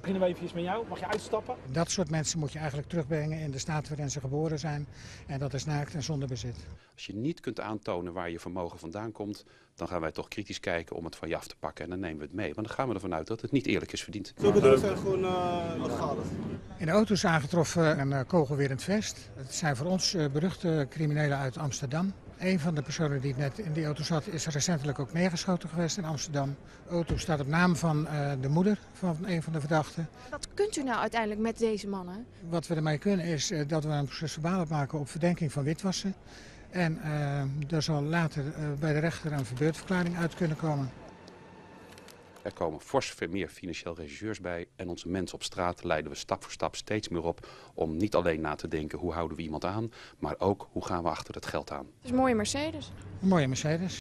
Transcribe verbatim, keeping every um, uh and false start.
Beginnen we even met jou. Mag je uitstappen? Dat soort mensen moet je eigenlijk terugbrengen in de staat waarin ze geboren zijn. En dat is naakt en zonder bezit. Als je niet kunt aantonen waar je vermogen vandaan komt, dan gaan wij toch kritisch kijken om het van je af te pakken. En dan nemen we het mee. Want dan gaan we ervan uit dat het niet eerlijk is verdiend. Zulke dingen zijn gewoon uh, legaal. In de auto is aangetroffen een uh, kogelwerend vest. Het zijn voor ons uh, beruchte criminelen uit Amsterdam. Een van de personen die net in die auto zat is recentelijk ook neergeschoten geweest in Amsterdam. De auto staat op naam van uh, de moeder van een van de verdachten. Wat kunt u nou uiteindelijk met deze mannen? Wat we ermee kunnen is uh, dat we een proces-verbaal opmaken op verdenking van witwassen. En uh, er zal later uh, bij de rechter een verbeurdverklaring uit kunnen komen. Er komen fors meer financieel regisseurs bij en onze mensen op straat leiden we stap voor stap steeds meer op om niet alleen na te denken hoe houden we iemand aan, maar ook hoe gaan we achter het geld aan. Het is een mooie Mercedes. Een mooie Mercedes.